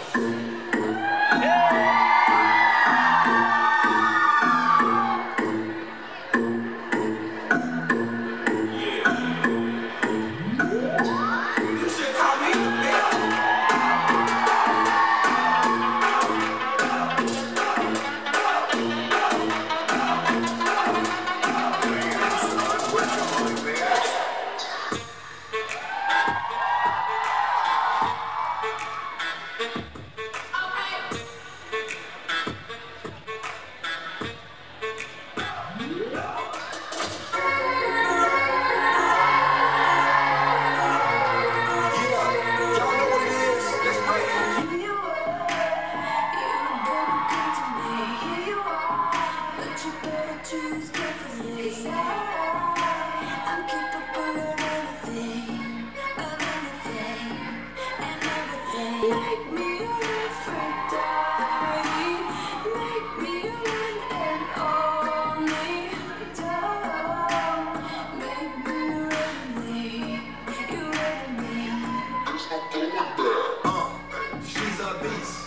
She's a beast.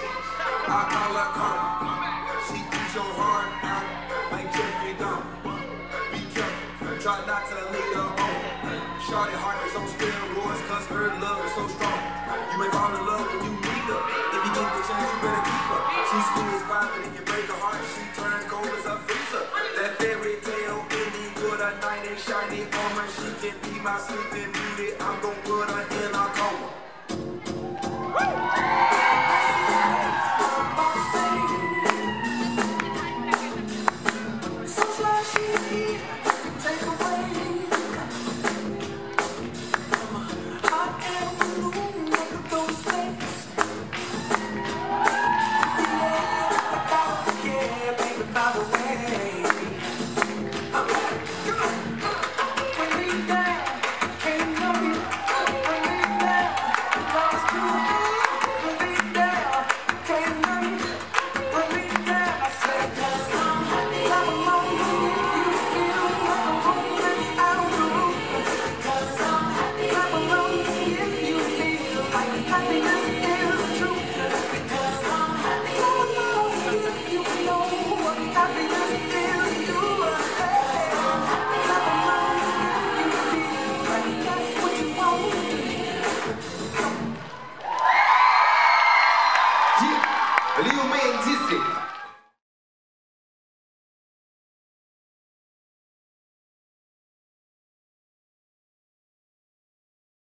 I call her karma. She eats your heart out like Jeffrey Dahmer. Be careful, try not to lead her on. Shorty heart is on steroids, cause her love is so strong. You may fall in love when you meet her. If you get the chance, you better keep her. She's sweet as pie, but if you break her heart, she turns cold as a freezer. That fairy tale ending with a knight in shiny armor. She can be my sleeping beauty. I'm gon' put her in a coma. Lil